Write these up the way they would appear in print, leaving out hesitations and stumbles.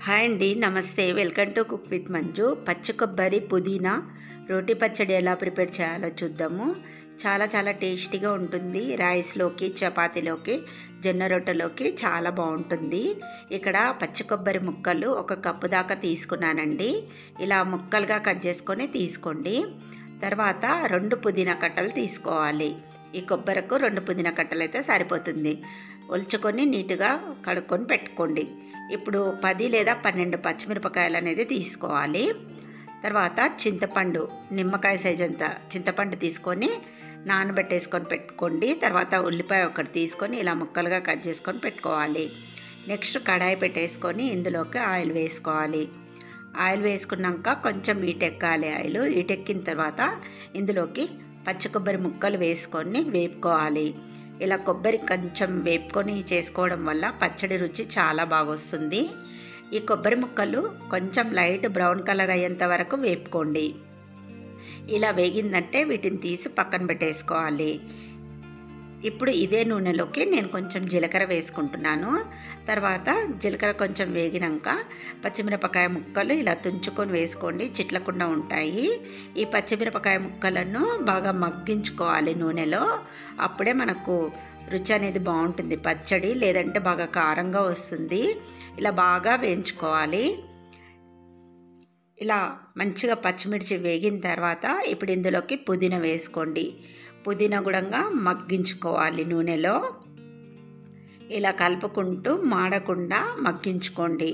Hi అండి, నమస్తే. Welcome to cook with Manju. పచ్చి కొబ్బరి పుదీనా రోటి పచ్చడి ఎలా ప్రిపేర్ చేయాలో చూద్దాము. చాలా చాలా టేస్టీగా ఉంటుంది. రైస్లోకి, చపాతీలోకి, జొన్న రొట్టెలోకి చాలా బాగుంటుంది. ఇక్కడ పచ్చి కొబ్బరి ముక్కలు 1 కప్పు దాకా తీసుకున్నానండి. ఇలా ముక్కలుగా కట్ చేసుకొని తీసుకోండి. తర్వాత 2 పుదీనా కట్టలు తీసుకోవాలి. ఈ కొబ్బరకు 2 పుదీనా కట్టలు అయితే సరిపోతుంది. ఒలుచుకొని నీట్గా కడుక్కొని పెట్టుకోండి. ఇప్పుడు 10 లేదా 12 పచ్చిమిరపకాయలు అనేది తీసుకోవాలి. తర్వాత చింతపండు, నిమ్మకాయ సైజ్ అంత చింతపండు తీసుకొని నానబెట్టేసుకొని పెట్టుకోండి. తర్వాత ఉల్లిపాయ ఒకటి తీసుకొని ఇలా ముక్కలుగా కట్ చేసుకొని పెట్టుకోవాలి. నెక్స్ట్ కడాయి పెట్టేసుకొని ఇందులోకి ఆయిల్ వేసుకోవాలి. ఆయిల్ వేసుకున్నాక కొంచెం హీటెక్కాలి. ఆయిల్ హీటెక్కిన తర్వాత ఇందులోకి పచ్చి కొబ్బరి ముక్కలు వేసుకొని వేపుకోవాలి. ఇలా కొబ్బరి కొంచెం వేపుకొని చేసుకోవడం వల్ల పచ్చడి రుచి చాలా బాగా వస్తుంది. ఈ కొబ్బరి ముక్కలు కొంచెం లైట్ బ్రౌన్ కలర్ అయ్యేంత వరకు వేపుకోండి. ఇలా వేగిందంటే వీటిని తీసి పక్కన పెట్టేసుకోవాలి. ఇప్పుడు ఇదే నూనెలోకి నేను కొంచెం జీలకర్ర వేసుకుంటున్నాను. తర్వాత జీలకర్ర కొంచెం వేగినాక పచ్చిమిరపకాయ ముక్కలు ఇలా తుంచుకొని వేసుకోండి, చిట్లకుండా ఉంటాయి. ఈ పచ్చిమిరపకాయ ముక్కలను బాగా మగ్గించుకోవాలి నూనెలో. అప్పుడే మనకు రుచి అనేది బాగుంటుంది పచ్చడి, లేదంటే బాగా కారంగా వస్తుంది. ఇలా బాగా వేయించుకోవాలి. ఇలా మంచిగా పచ్చిమిర్చి వేగిన తర్వాత ఇప్పుడు ఇందులోకి పుదీనా వేసుకోండి. పుదీనా కూడా మగ్గించుకోవాలి నూనెలో. ఇలా కలుపుకుంటూ మాడకుండా మగ్గించుకోండి.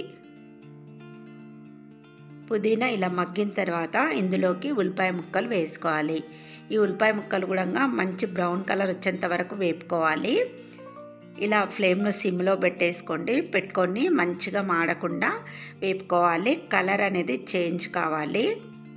పుదీనా ఇలా మగ్గిన తర్వాత ఇందులోకి ఉల్లిపాయ ముక్కలు వేసుకోవాలి. ఈ ఉల్లిపాయ ముక్కలు కూడా మంచి బ్రౌన్ కలర్ వచ్చేంత వరకు వేపుకోవాలి. ఇలా ఫ్లేమ్ను సిమ్లో పెట్టుకొని మంచిగా మాడకుండా వేపుకోవాలి. కలర్ అనేది చేంజ్ కావాలి.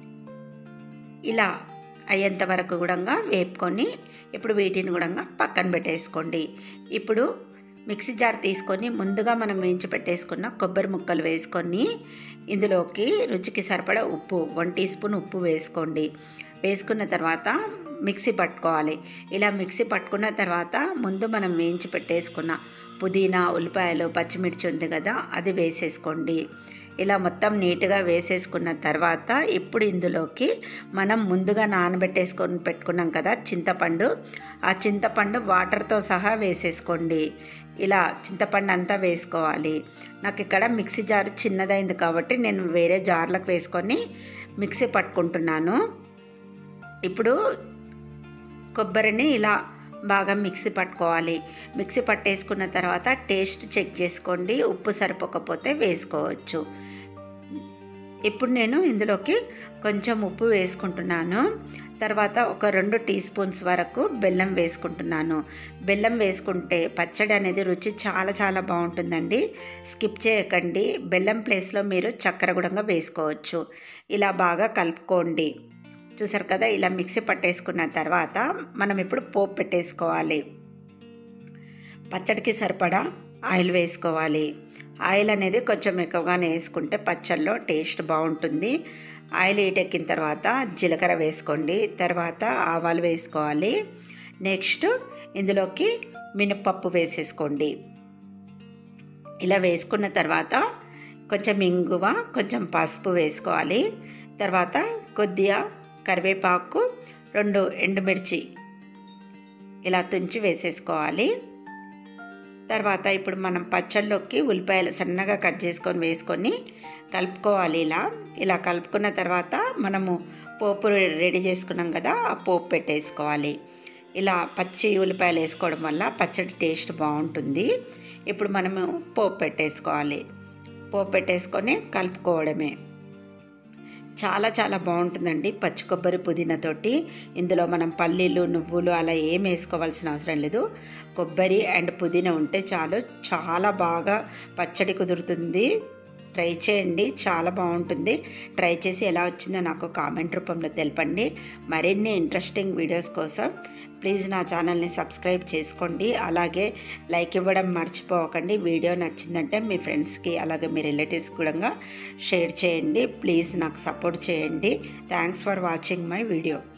ఇలా అయ్యేంత వరకు కూడా వేపుకొని ఇప్పుడు వీటిని కూడా పక్కన పెట్టేసుకోండి. ఇప్పుడు మిక్సీ జార్ తీసుకొని ముందుగా మనం వేయించి పెట్టేసుకున్న కొబ్బరి ముక్కలు వేసుకొని ఇందులోకి రుచికి సరిపడా ఉప్పు 1 టీ స్పూన్ ఉప్పు వేసుకోండి. వేసుకున్న తర్వాత మిక్సీ పట్టుకోవాలి. ఇలా మిక్సీ పట్టుకున్న తర్వాత ముందు మనం వేయించి పెట్టేసుకున్న పుదీనా, ఉల్లిపాయలు, పచ్చిమిర్చి ఉంది కదా, అది వేసేసుకోండి. ఇలా మొత్తం నీట్గా వేసేసుకున్న తర్వాత ఇప్పుడు ఇందులోకి మనం ముందుగా నానబెట్టేసుకొని పెట్టుకున్నాం కదా చింతపండు, ఆ చింతపండు వాటర్తో సహా వేసేసుకోండి. ఇలా చింతపండు అంతా వేసుకోవాలి. నాకు ఇక్కడ మిక్సీ జార్ చిన్నదైంది కాబట్టి నేను వేరే జార్లకు వేసుకొని మిక్సీ పట్టుకుంటున్నాను. ఇప్పుడు కొబ్బరిని ఇలా బాగా మిక్సీ పట్టుకోవాలి. మిక్సీ పట్టేసుకున్న తర్వాత టేస్ట్ చెక్ చేసుకోండి. ఉప్పు సరిపోకపోతే వేసుకోవచ్చు. ఇప్పుడు నేను ఇందులోకి కొంచెం ఉప్పు వేసుకుంటున్నాను. తర్వాత ఒక 2 టీ స్పూన్స్ వరకు బెల్లం వేసుకుంటున్నాను. బెల్లం వేసుకుంటే పచ్చడి అనేది రుచి చాలా చాలా బాగుంటుందండి. స్కిప్ చేయకండి. బెల్లం ప్లేస్లో మీరు చక్కెర కూడా వేసుకోవచ్చు. ఇలా బాగా కలుపుకోండి. చూసారు కదా, ఇలా మిక్సీ పట్టేసుకున్న తర్వాత మనం ఇప్పుడు పోపు పెట్టేసుకోవాలి. పచ్చడికి సరిపడా ఆయిల్ వేసుకోవాలి. ఆయిల్ అనేది కొంచెం ఎక్కువగానే వేసుకుంటే పచ్చడిలో టేస్ట్ బాగుంటుంది. ఆయిల్ హీటెక్కిన తర్వాత జీలకర్ర వేసుకోండి. తర్వాత ఆవాలు వేసుకోవాలి. నెక్స్ట్ ఇందులోకి మినపప్పు వేసేసుకోండి. ఇలా వేసుకున్న తర్వాత కొంచెం ఇంగువ, కొంచెం పసుపు వేసుకోవాలి. తర్వాత కొద్దిగా కరివేపాకు, 2 ఎండుమిర్చి ఇలా తుంచి వేసేసుకోవాలి. తర్వాత ఇప్పుడు మనం పచ్చళ్ళలోకి ఉల్లిపాయలు సన్నగా కట్ చేసుకొని వేసుకొని కలుపుకోవాలి. ఇలా కలుపుకున్న తర్వాత మనము పోపు రెడీ చేసుకున్నాం కదా, ఆ పోపు పెట్టేసుకోవాలి. ఇలా పచ్చి ఉల్లిపాయలు వేసుకోవడం వల్ల పచ్చడి టేస్ట్ బాగుంటుంది. ఇప్పుడు మనము పోపు పెట్టేసుకోవాలి. పోపు పెట్టేసుకొని కలుపుకోవడమే. చాలా చాలా బాగుంటుందండి పచ్చి కొబ్బరి పుదీనాతోటి. ఇందులో మనం పల్లీలు, నువ్వులు అలా ఏం వేసుకోవాల్సిన అవసరం లేదు. కొబ్బరి అండ్ పుదీనా ఉంటే చాలు, చాలా బాగా పచ్చడి కుదురుతుంది. ట్రై చేయండి, చాలా బాగుంటుంది. ట్రై చేసి ఎలా వచ్చిందో నాకు కామెంట్ రూపంలో తెలపండి. మరిన్ని ఇంట్రెస్టింగ్ వీడియోస్ కోసం ప్లీజ్ నా ఛానల్ని సబ్స్క్రైబ్ చేసుకోండి. అలాగే లైక్ ఇవ్వడం మర్చిపోకండి. వీడియో నచ్చిందంటే మీ ఫ్రెండ్స్కి అలాగే మీ రిలేటివ్స్కి కూడా షేర్ చేయండి. ప్లీజ్ నాకు సపోర్ట్ చేయండి. Thanks for watching my video.